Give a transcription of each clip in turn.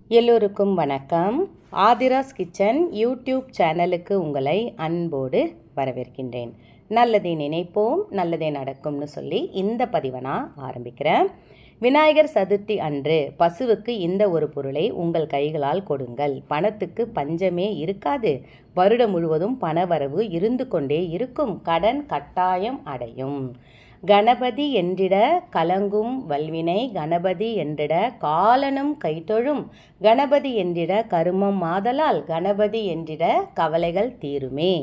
எல்லோருக்கும் வணக்கம். Aadhira's kitchen YouTube சேனலுக்கு உங்களை அன்போடு வரவேற்கின்றேன். நல்லதே நினைப்போம், நல்லதே நடக்கும்னு சொல்லி இந்த பதிவை நான் ஆரம்பிக்கிறேன். விநாயகர் சதுர்த்தி அன்று பசுவுக்கு இந்த ஒரு பொருளை உங்கள் கைகளால் கொடுங்கள். பணத்துக்கு பஞ்சமே இருக்காது. வருடம் முழுவதும் பணவரவு இருந்து கொண்டே இருக்கும். கடன் கட்டாயம் அடையும். கணபதி என்றிட கலங்கும் வல்வினை, கணபதி என்றிட காலனும் கைத்தொழும், கணபதி என்றிட கருமம் மாதலால், கணபதி என்றிட கவலைகள் தீருமே.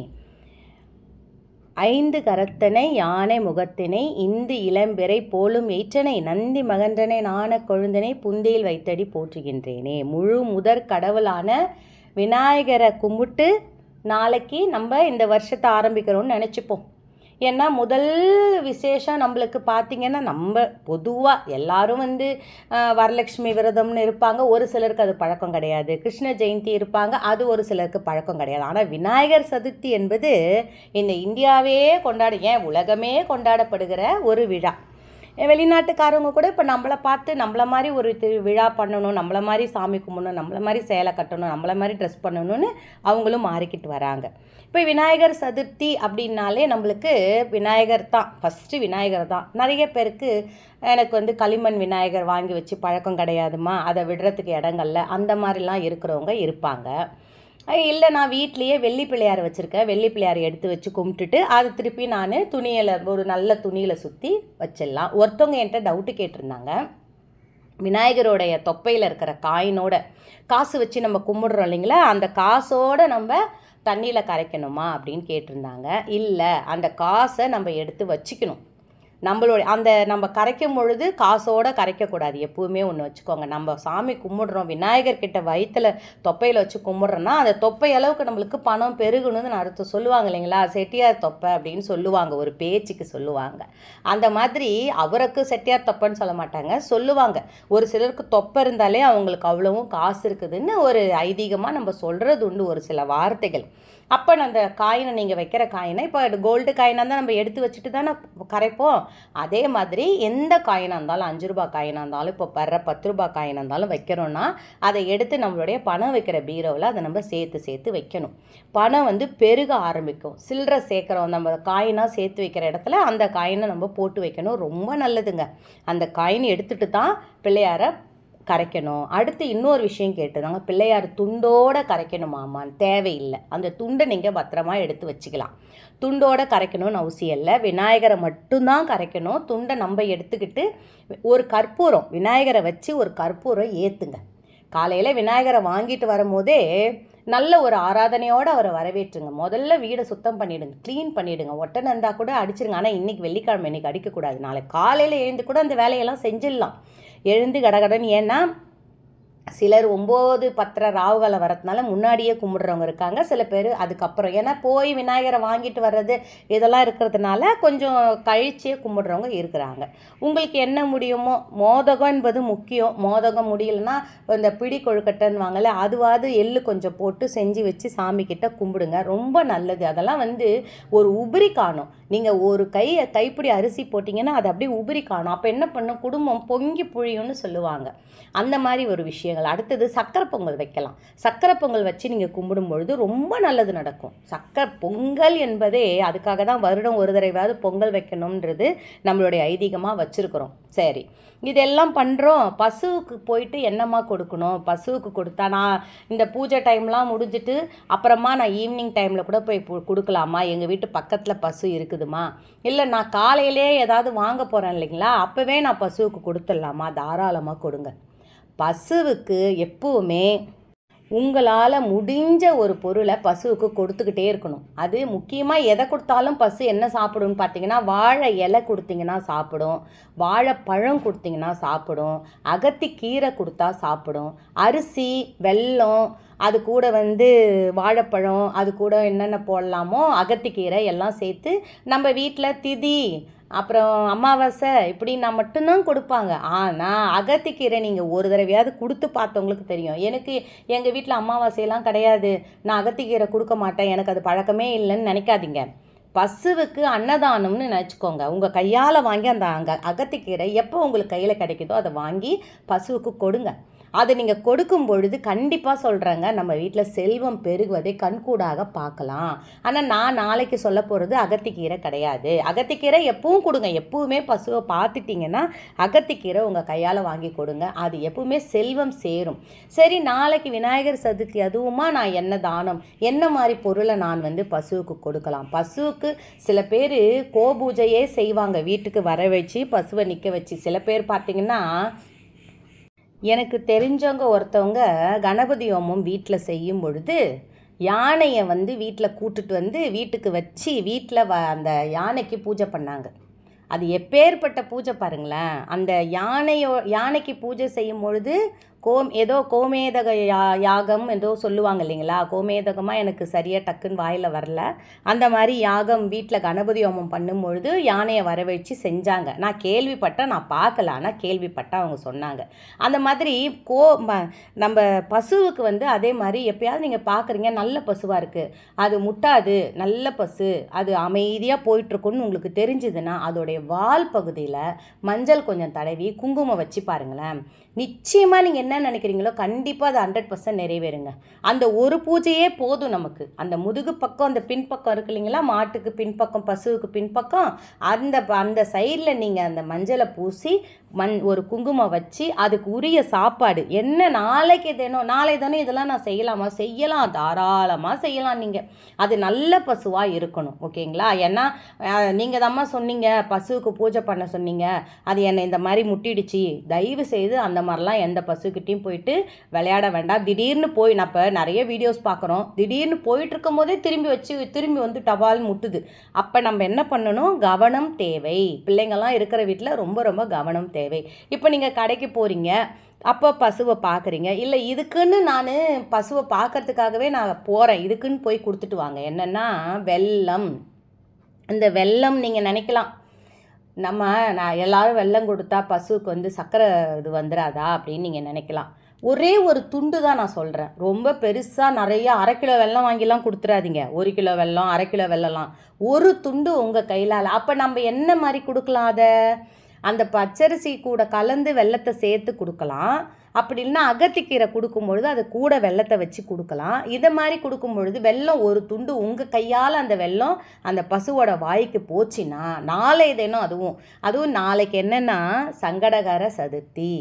ஐந்து கரத்தனை யானை முகத்தினை, இந்து இளம்பிறை போலும் எயிற்றனை, நந்தி மகன்றனை நாண கொழுந்தனை, புந்தியில் வைத்தடி போற்றுகின்றேனே. முழு முதற் கடவுளான விநாயகரை கும்பிட்டு நாளைக்கு நம்ம இந்த வருஷத்தை ஆரம்பிக்கிறோம்னு நினச்சிப்போம். ஏன்னா முதல் விசேஷம் நம்மளுக்கு பார்த்திங்கன்னா, நம்ம பொதுவாக எல்லாரும் வரலட்சுமி விரதம்னு இருப்பாங்க. ஒரு சிலருக்கு அது பழக்கம் கிடையாது. கிருஷ்ண ஜெயந்தி இருப்பாங்க, அது ஒரு சிலருக்கு பழக்கம் கிடையாது. ஆனால் விநாயகர் சதுர்த்தி என்பது இந்த இந்தியாவே ஏன் உலகமே கொண்டாடப்படுகிற ஒரு விழா. வெளிநாட்டுக்காரவங்க கூட இப்போ நம்மளை பார்த்து நம்மளை மாதிரி ஒரு விழா பண்ணணும், நம்மளை மாதிரி சாமி கும்பிடணும், நம்மளை மாதிரி சேலை கட்டணும், நம்மளை மாதிரி ட்ரெஸ் பண்ணணும்னு அவங்களும் மாறிக்கிட்டு வராங்க. இப்போ விநாயகர் சதுர்த்தி அப்படின்னாலே நம்மளுக்கு விநாயகர் தான், ஃபஸ்ட்டு விநாயகர் தான். நிறைய பேருக்கு எனக்கு களிமண் விநாயகர் வாங்கி வச்சு பழக்கம் கிடையாதுமா, அதை விடுறதுக்கு இடங்கள்ல அந்த மாதிரிலாம் இருக்கிறவங்க இருப்பாங்க. இல்லை, நான் வீட்லேயே வெள்ளி பிள்ளையார் வச்சுருக்கேன், வெள்ளி பிள்ளையார் எடுத்து வச்சு கும்பிட்டுட்டு அதை திருப்பி நான் துணியில் ஒரு நல்ல துணியில் சுற்றி வச்சிடலாம். ஒருத்தவங்க என்கிட்ட டவுட்டு கேட்டிருந்தாங்க, விநாயகருடைய தொப்பையில் இருக்கிற காயினோட காசு வச்சு நம்ம கும்பிடுறோம் இல்லைங்களா, அந்த காசோடு நம்ம தண்ணியில் கரைக்கணுமா அப்படின்னு கேட்டிருந்தாங்க. இல்லை, அந்த காசை நம்ம எடுத்து வச்சுக்கணும். நம்ம கரைக்கும் பொழுது காசோடு கரைக்கக்கூடாது. எப்பவுமே ஒன்று வச்சுக்கோங்க, நம்ம சாமி கும்பிடுறோம், விநாயகர்கிட்ட வயிற்றில் தொப்பையில் வச்சு கும்பிட்றோன்னா அந்த தொப்பை அளவுக்கு நம்மளுக்கு பணம் பெருகணும்னு அர்த்தம். சொல்லுவாங்க இல்லைங்களா, செட்டியார் தொப்பை அப்படின்னு சொல்லுவாங்க, ஒரு பேச்சுக்கு சொல்லுவாங்க. அந்த மாதிரி அவருக்கு செட்டியார் தொப்பைன்னு சொல்ல மாட்டாங்க, சொல்லுவாங்க. ஒரு சிலருக்கு தொப்பை இருந்தாலே அவங்களுக்கு அவ்வளவும் காசு இருக்குதுன்னு ஒரு ஐதீகமாக நம்ம சொல்கிறது உண்டு, ஒரு சில வார்த்தைகள். அப்போ அந்த காயினை, நீங்கள் வைக்கிற காயினை, இப்போ கோல்டு காயினாக இருந்தால் நம்ம எடுத்து வச்சுட்டு தானே கரைப்போம். அதே மாதிரி எந்த காயினாக இருந்தாலும், 5 ரூபா காயினாக இருந்தாலும், இப்போ 10 ரூபா காயினாக இருந்தாலும் வைக்கிறோன்னா அதை எடுத்து நம்மளுடைய பணம் வைக்கிற பீரோவில் அதை நம்ம சேர்த்து வைக்கணும். பணம் பெருக ஆரம்பிக்கும். சில்லறை சேர்க்குறோம், நம்ம காயினாக சேர்த்து வைக்கிற இடத்துல அந்த காயினை நம்ம போட்டு வைக்கணும். ரொம்ப நல்லதுங்க. அந்த காயின் எடுத்துகிட்டு தான் பிள்ளையாரை கரைக்கணும். அடுத்து இன்னொரு விஷயம் கேட்டுதாங்க, பிள்ளையார் துண்டோடு கரைக்கணுமாமான்னு. தேவையில்லை, அந்த துண்டை நீங்கள் பத்திரமா எடுத்து வச்சுக்கலாம். துண்டோடு கரைக்கணும்னு அவசியம் இல்லை, விநாயகரை மட்டும்தான் கரைக்கணும். துண்டை நம்ம எடுத்துக்கிட்டு ஒரு கற்பூரம், விநாயகரை வச்சு ஒரு கற்பூரம் ஏற்றுங்க. காலையில் விநாயகரை வாங்கிட்டு வரும்போதே நல்ல ஒரு ஆராதனையோடு அவரை வரவேற்றுங்க. முதல்ல வீடை சுத்தம் பண்ணிவிடுங்க, க்ளீன் பண்ணிவிடுங்க. ஒட்டனை இருந்தால் கூட அடிச்சிருங்க. ஆனால் இன்றைக்கி வெள்ளிக்கிழமை, இன்றைக்கி அடிக்கக்கூடாது. நாளைக்கு காலையில் எழுந்து கூட அந்த வேலையெல்லாம் செஞ்சிடலாம், எழுந்து கடகடன். ஏன்னா சிலர் 9, 10 ராவுகளை வரதுனால முன்னாடியே கும்பிட்றவங்க இருக்காங்க, சில பேர் அதுக்கப்புறம். ஏன்னா போய் விநாயகரை வாங்கிட்டு வர்றது இதெல்லாம் இருக்கிறதுனால கொஞ்சம் கழிச்சே கும்பிட்றவங்க இருக்கிறாங்க. உங்களுக்கு என்ன முடியுமோ, மோதகம் என்பது முக்கியம். மோதகம் முடியலன்னா இந்த பிடி கொழுக்கட்டைன்னு அதுவாது எள்ளு கொஞ்சம் போட்டு செஞ்சு வச்சு சாமிக்கிட்ட கும்பிடுங்க, ரொம்ப நல்லது. அதெல்லாம் ஒரு உபரி காணும். நீங்கள் ஒரு கைப்பிடி அரிசி போட்டிங்கன்னா அது அப்படியே உபரி காணும். அப்போ என்ன பண்ணும், குடும்பம் பொங்கி புழியும்னு சொல்லுவாங்க. அந்த மாதிரி ஒரு விஷயங்கள். அடுத்தது சக்கரை பொங்கல் வைக்கலாம். சக்கரை பொங்கல் வச்சு நீங்கள் கும்பிடும் பொழுது ரொம்ப நல்லது நடக்கும். சக்கரை பொங்கல் என்பதே அதுக்காக தான் வருடம் ஒரு தடவையாவது பொங்கல் வைக்கணுன்றது நம்மளுடைய ஐதீகமாக வச்சுருக்குறோம். சரி, இதெல்லாம் பண்ணுறோம். பசுவுக்கு போயிட்டு என்னம்மா கொடுக்கணும், பசுவுக்கு கொடுத்தா நான் இந்த பூஜை டைம்லாம் முடிஞ்சிட்டு அப்புறமா நான் ஈவினிங் டைமில் கூட போய் கொடுக்கலாமா, எங்கள் வீட்டு பக்கத்தில் பசு இருக்குதுமா, இல்லை நான் காலையிலே ஏதாவது வாங்க போகிறேன் இல்லைங்களா, அப்போவே நான் பசுவுக்கு கொடுத்துடலாமா, தாராளமாக கொடுங்க. பசுவுக்கு எப்பவுமே உங்களால் முடிஞ்ச ஒரு பொருளை பசுவுக்கு கொடுத்துக்கிட்டே இருக்கணும். அது முக்கியமாக எதை கொடுத்தாலும் பசு என்ன சாப்பிடும்னு பார்த்தீங்கன்னா, வாழை இலை கொடுத்தீங்கன்னா சாப்பிடும், வாழைப்பழம் கொடுத்தீங்கன்னா சாப்பிடும், அகத்திக்கீரை கொடுத்தா சாப்பிடும், அரிசி, வெல்லம், அது கூட வாழைப்பழம், அது கூட என்னென்ன போடலாமோ அகத்திக்கீரை எல்லாம் சேர்த்து நம்ம வீட்டில் திதி அப்புறம் அமாவாசை இப்படின்னா மட்டும்தான் கொடுப்பாங்க. ஆனால் அகத்திக்கீரை நீங்கள் ஒரு தடவையாவது கொடுத்து பார்த்தவங்களுக்கு தெரியும். எனக்கு எங்கள் வீட்டில் அமாவாசையெல்லாம் கிடையாது, நான் அகத்திக்கீரை கொடுக்க மாட்டேன், எனக்கு அது பழக்கமே இல்லைன்னு நினைக்காதீங்க. பசுவுக்கு அன்னதானம்னு நினச்சிக்கோங்க. உங்கள் கையால் வாங்கி அந்த அகத்திக்கீரை எப்போ உங்களுக்கு கையில் கிடைக்குதோ அதை வாங்கி பசுவுக்கு கொடுங்க. அதை நீங்கள் கொடுக்கும் பொழுது கண்டிப்பாக சொல்கிறேங்க, நம்ம வீட்டில் செல்வம் பெருகுவதை கண்கூடாக பார்க்கலாம். ஆனால் நான் நாளைக்கு சொல்ல போகிறது அகத்திக்கீரை கிடையாது. அகத்திக்கீரை எப்பவும் கொடுங்க. எப்பவுமே பசுவை பார்த்துட்டிங்கன்னா அகத்திக்கீரை உங்கள் கையால் வாங்கி கொடுங்க. அது எப்பவுமே செல்வம் சேரும். சரி, நாளைக்கு விநாயகர் சதுர்த்தி, அதுவுமா நான் என்ன தானம், என்ன மாதிரி பொருளை நான் வந்து பசுவுக்கு கொடுக்கலாம்? பசுவுக்கு சில பேர் கோபூஜையே செய்வாங்க, வீட்டுக்கு வர வச்சு பசுவை நிற்க வச்சு. சில பேர் பார்த்திங்கன்னா, எனக்கு தெரிஞ்சவங்க ஒருத்தவங்க கணபதி ஹோமம் வீட்டில் செய்யும் பொழுது யானையை வந்து வீட்டில் கூட்டுட்டு வந்து வீட்டுக்கு வச்சு வீட்டில் அந்த யானைக்கு பூஜை பண்ணாங்க. அது எப்பேற்பட்ட பூஜை பாருங்களேன். அந்த யானைக்கு பூஜை செய்யும் பொழுது ஏதோ கோமேதக யாகம் ஏதோ சொல்லுவாங்க இல்லைங்களா? கோமேதகமாக எனக்கு சரியாக டக்குன்னு வாயில் வரல. அந்த மாதிரி யாகம் வீட்டில் கணபதி ஹோமம் பண்ணும்பொழுது யானையை வர வச்சு செஞ்சாங்க. நான் கேள்விப்பட்டேன், நான் பார்க்கல, ஆனால் கேள்விப்பட்டேன், அவங்க சொன்னாங்க. அந்த மாதிரி நம்ம பசுவுக்கு வந்து அதே மாதிரி எப்பயாவது நீங்கள் பார்க்குறீங்க, நல்ல பசுவாக இருக்குது, அது முட்டாது, நல்ல பசு, அது அமைதியாக போயிட்டுருக்குன்னு உங்களுக்கு தெரிஞ்சுதுன்னா அதோடைய வால் பகுதியில் மஞ்சள் கொஞ்சம் தடவி குங்குமம் வச்சு பாருங்களேன். நிச்சயமாக நீங்கள் என்ன நினைக்கிறீங்களோ கண்டிப்பாக அது 100% நிறைவேறுங்க. அந்த ஒரு பூஜையே போதும் நமக்கு. அந்த முதுகு பக்கம், அந்த பின்பக்கம் இருக்கு இல்லைங்களா, மாட்டுக்கு பின்பக்கம், பசுவுக்கு பின்பக்கம், அந்த சைடில் நீங்கள் அந்த மஞ்சளை பூசி ஒரு குங்குமம் வச்சு அதுக்கு உரிய சாப்பாடு என்ன, நாளை தானே இதெல்லாம் நான் செய்யலாமா? செய்யலாம், தாராளமாக செய்யலாம். நீங்கள் அது நல்ல பசுவாக இருக்கணும், ஓகேங்களா? ஏன்னா நீங்கள் தாம்மா சொன்னீங்க பசுவுக்கு பூஜை பண்ண சொன்னீங்க, அது என்னை இந்த மாதிரி முட்டிடுச்சு. தயவு செய்து அந்த மாதிரிலாம் எந்த பசுக்கிட்டையும் போயிட்டு விளையாட வேண்டாம். திடீர்னு போய் நான் இப்போ நிறைய வீடியோஸ் பார்க்குறோம், திடீர்னு போயிட்டு இருக்கும் போதே திரும்பி வந்து டபால் முட்டுது. அப்போ நம்ம என்ன பண்ணணும்? கவனம் தேவை. பிள்ளைங்கள்லாம் இருக்கிற வீட்டில் ரொம்ப ரொம்ப கவனம் தேவை. இப்போ நீங்கள் கடைக்கு போகிறீங்க, அப்போ பசுவை பார்க்குறீங்க, இல்லை இதுக்குன்னு நான் பசுவை பார்க்கறதுக்காகவே நான் போகிறேன், இதுக்குன்னு போய் கொடுத்துட்டு வாங்க. என்னென்னா வெல்லம். இந்த வெல்லம் நீங்கள் நினைக்கலாம், நான் எல்லோரும் வெல்லம் கொடுத்தா பசுவுக்கு வந்து சர்க்கரை இது வந்துடாதா அப்படின்னு நீங்கள் நினைக்கலாம். ஒரே ஒரு துண்டு தான் நான் சொல்கிறேன். ரொம்ப பெருசாக நிறைய 1/2 கிலோ வெல்லம் வாங்கிலாம் கொடுத்துடாதீங்க. 1 கிலோ வெல்லம், 1/2 கிலோ வெல்லம்லாம் ஒரு துண்டு உங்கள் கையில். அப்போ நம்ம என்ன மாதிரி கொடுக்கலாம்? அதை அந்த பச்சரிசி கூட கலந்து வெல்லத்தை சேர்த்து கொடுக்கலாம். அப்படி இல்லைன்னா அகத்திக்கீரை கொடுக்கும்பொழுது அது கூட வெல்லத்தை வச்சு கொடுக்கலாம். இதை மாதிரி கொடுக்கும்பொழுது வெல்லம் ஒரு துண்டு உங்கள் கையால் அந்த வெல்லம் அந்த பசுவோட வாய்க்கு போச்சுன்னா நாளைய தினம் அதுவும் நாளைக்கு என்னென்னா சங்கடகர சதுர்த்தி,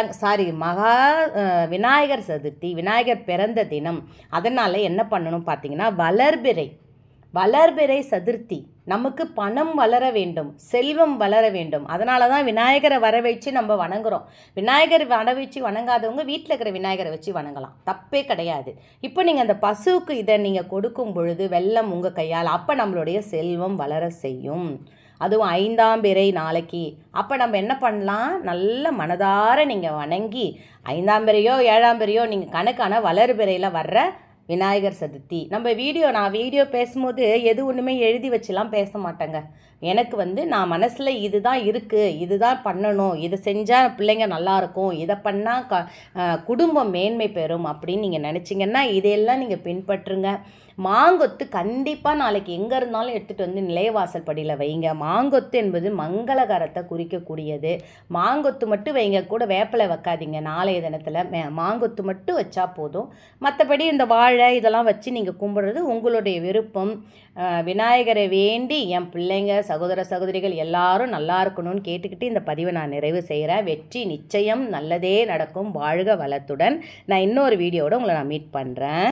விநாயகர் சதுர்த்தி, விநாயகர் பிறந்த தினம். அதனால் என்ன பண்ணணும் பார்த்தீங்கன்னா, வளர்பிறை சதுர்த்தி. நமக்கு பணம் வளர வேண்டும், செல்வம் வளர வேண்டும். அதனால தான் விநாயகரை வர வச்சு நம்ம வணங்குறோம். விநாயகர் வர வச்சு வணங்காதவங்க வீட்டில் இருக்கிற விநாயகரை வச்சு வணங்கலாம், தப்பே கிடையாது. இப்போ நீங்கள் அந்த பசுவுக்கு இதை நீங்கள் கொடுக்கும் பொழுது வெல்லம் உங்கள் கையால், அப்போ நம்மளுடைய செல்வம் வளர செய்யும். அதுவும் 5ஆம் பிறை நாளைக்கு. அப்போ நம்ம என்ன பண்ணலாம்? நல்ல மனதார நீங்கள் வணங்கி 5ஆம் பிறையோ 7ஆம் பிறையோ நீங்கள் கணக்கான வளர்பிறையில் வர்ற விநாயகர் சதுர்த்தி. நான் வீடியோ பேசும்போது எது ஒன்றுமே எழுதி வச்சுலாம் பேச மாட்டேங்க. எனக்கு வந்து நான் மனசில் இதுதான் இருக்குது, இதுதான் பண்ணணும், இதை செஞ்சால் பிள்ளைங்க நல்லாயிருக்கும், இதை பண்ணால் குடும்பம் மேன்மை பெறும் அப்படின்னு நீங்கள் நினச்சிங்கன்னா இதையெல்லாம் நீங்கள் பின்பற்றுங்க. மாங்கொத்து கண்டிப்பாக நாளைக்கு எங்கே இருந்தாலும் எடுத்துகிட்டு வந்து நிலையவாசல் படியில் வைங்க. மாங்கொத்து என்பது மங்களகரத்தை குறிக்கக்கூடியது. மாங்கொத்து மட்டும் வைங்க, கூட வேப்பிலை வைக்காதீங்க. நாளைய தினத்தில் மாங்கொத்து மட்டும் வச்சா போதும். மற்றபடி இந்த வாழை இதெல்லாம் வச்சு நீங்கள் கும்பிட்றது உங்களுடைய விருப்பம். விநாயகரை வேண்டி என் பிள்ளைங்க, சகோதர சகோதரிகள் எல்லாரும் நல்லா இருக்கணும்னு கேட்டுக்கிட்டு இந்த பதிவை நான் நிறைவு செய்கிறேன். வெற்றி நிச்சயம், நல்லதே நடக்கும். வாழ்க வளத்துடன். நான் இன்னொரு வீடியோட உங்களை நான் மீட் பண்ணுறேன்.